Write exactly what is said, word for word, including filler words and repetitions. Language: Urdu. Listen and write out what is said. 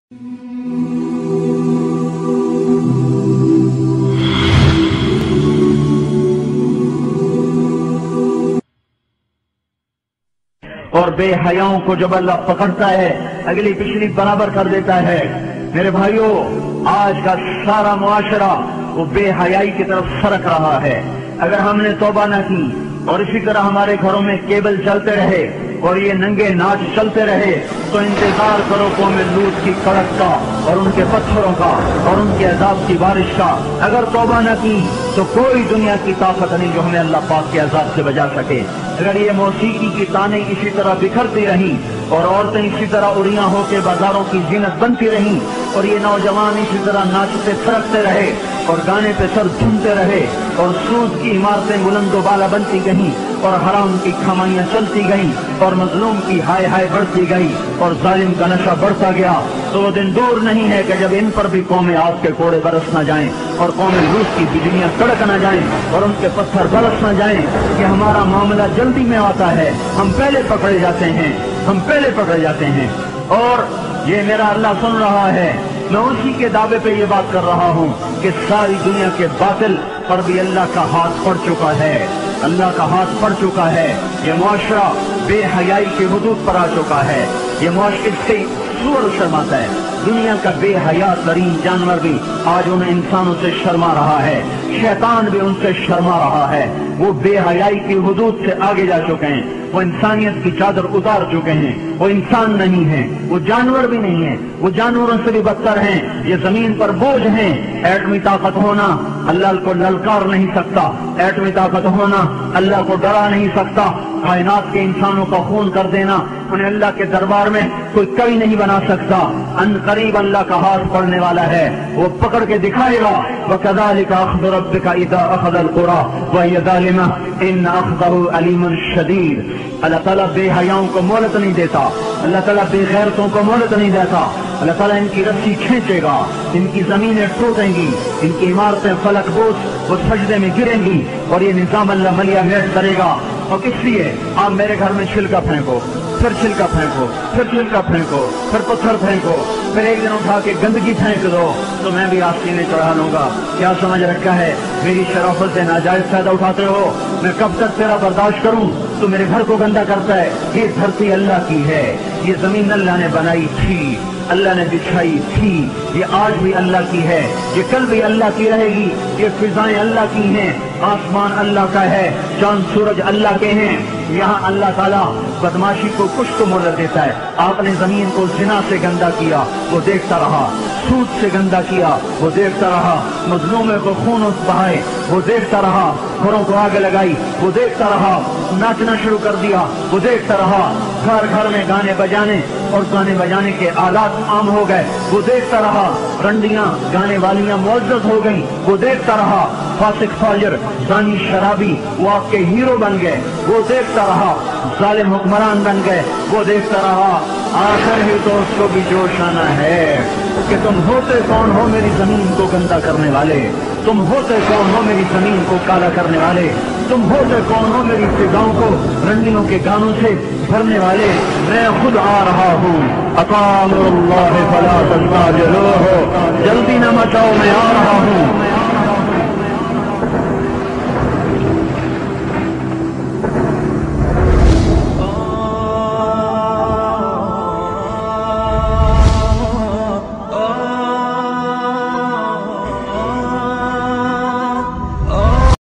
اور بے حیاؤں کو جب اللہ پکڑتا ہے اگلی پچھلی برابر کر دیتا ہے۔ میرے بھائیوں، آج کا سارا معاشرہ وہ بے حیائی کی طرف سرک رہا ہے۔ اگر ہم نے توبہ نہ کی اور اسی طرح ہمارے گھروں میں کیبل چلتے رہے اور یہ ننگے ناچ چلتے رہے تو انتظار کرو قوم لوط کی کڑک کا اور ان کے پتھروں کا اور ان کے عذاب کی بارش کا۔ اگر توبہ نہ کی تو کوئی دنیا کی طاقت نہیں جو ہمیں اللہ پاک کے عذاب سے بچا سکے۔ اگر یہ موسیقی کی تانیں اسی طرح بکھرتی رہیں اور عورتیں اسی طرح اڑیاں ہو کے بازاروں کی زینت بنتی رہیں اور یہ نوجوان اسی طرح ناچتے پھرکتے رہے اور گانے پہ سر جھومتے رہے اور سود کی عمارتیں بلند و بالا بنتی گئیں اور حرام کی کمائیاں چلتی گئیں اور مظلوم کی ہائے ہائے بڑھتی گئی اور ظالم کا نشہ بڑھتا گیا، تو وہ دن دور نہیں ہے کہ جب ان پر بھی قوم آگ کے کوڑے برس نہ جائیں اور قوم لوط کی بجلیاں کڑک نہ جائیں اور ان کے پتھر برس نہ جائیں کہ ہمارا معاملہ جلدی میں آتا ہے، ہم پہلے پکڑے جاتے ہیں ہم پہلے پکڑے جاتے ہیں اور یہ میرا اللہ سن رہا ہے۔ میں اسی کے دعوے پہ یہ بات کر رہا ہوں کہ ساری دنیا کے باطل پر بھی اللہ کا ہاتھ پڑ چکا ہے، اللہ کا ہاتھ پڑ چکا ہے۔ یہ معاشرہ بے حیائی کی حدود پر آ چکا ہے، یہ معاشرے سے سور شرماتا ہے۔ دنیا کا بے حیا ترین جانور بھی آج ان انسانوں سے شرما رہا ہے، شیطان بھی ان سے شرما رہا ہے۔ وہ بے حیائی کی حدود سے آگے جا چکے ہیں، وہ انسانیت کی چادر اتار چکے ہیں، وہ انسان نہیں ہیں، وہ جانور بھی نہیں ہیں، وہ جانوروں سے بھی بدتر ہیں، یہ زمین پر بوجھ ہیں۔ ایٹمی طاقت ہونا اللہ کو للکار نہیں سکتا، ایٹمی طاقت ہونا اللہ کو ڈرا نہیں سکتا، کائنات کے انسانوں کا خون کر دینا انہیں اللہ کے دربار میں کوئی کبھی نہیں بنا سکتا۔ ان قریب اللہ کا ہاتھ پڑنے والا ہے، وہ پکڑ کے دکھائے گا۔ وَكَذَلِكَ أَخْذُ رَبِّكَ إِذَا أَخَذَ الْقُرَىٰ وَهِيَ ظَالِمَةٌ إِنَّ أَخْذَهُ أَلِيمٌ شَدِيدٌ۔ اللہ تعالیٰ بے حیاؤں کو مہلت نہیں دیتا، اللہ تعالیٰ بے غیرتوں کو مہلت نہیں دیتا۔ اللہ تعالیٰ ان کی رسی کھینچے گا، ان کی زمینیں ٹوٹیں گی، ان کی عمارتیں فلک بوس وہ سجدے میں گریں گی اور یہ نظام اللہ ملیہ میٹ کرے گا۔ اور کس لیے؟ آپ میرے گھر میں چھلکا پھینکو، پھر چھلکا پھینکو، پھر چھلکا پھینکو، پھر پتھر پھینکو، پھر ایک دن اٹھا کے گندگی پھینک دو تو میں بھی آستینے چڑھا لوں گا۔ کیا سمجھ رکھا ہے؟ میری شرافت سے ناجائز فائدہ اٹھاتے ہو، میں کب تک تیرا برداشت کروں؟ تو میرے گھر کو گندا کرتا ہے۔ یہ دھرتی اللہ کی ہے، یہ زمین اللہ نے بنائی تھی، اللہ نے بچھائی تھی، یہ آج بھی اللہ کی ہے، یہ کل بھی اللہ کی رہے گی، یہ فضائیں اللہ کی ہیں، آسمان اللہ کا ہے، چاند سورج اللہ کے ہیں۔ یہاں اللہ تعالیٰ بدماشی کو کچھ تو مہلت دیتا ہے۔ آپ نے زمین کو زنا سے گندا کیا، وہ دیکھتا رہا، سود سے گندا کیا، وہ دیکھتا رہا، مظلومے کو خون بہائے، وہ دیکھتا رہا، گھروں کو آگ لگائی، وہ دیکھتا رہا، ناچنا شروع کر دیا، وہ دیکھتا رہا، گھر گھر میں گانے بجانے اور گانے بجانے کے آلات عام ہو گئے، وہ دیکھتا رہا، رنڈیاں گانے والیاں معزز ہو گئیں، وہ دیکھتا رہا، فاسق فاجر زانی شرابی وہ آپ کے ہیرو بن گئے، وہ دیکھتا رہا، ظالم حکمران بن گئے، وہ دیکھتا رہا۔ آخر ہی تو اس کو بھی جوش آنا ہے کہ تم ہوتے کون ہو میری زمین کو گندا کرنے والے، تم ہوتے کون ہو میری زمین کو کالا کرنے والے، تم ہوتے کون ہو میری فضاؤں کو رنڈیوں کے گانوں سے بھرنے والے۔ میں خود آ رہا ہوں، اطاعوا اللہ فلا تستعجلوہ، جلدی نہ مچاؤ، میں آ رہا ہوں۔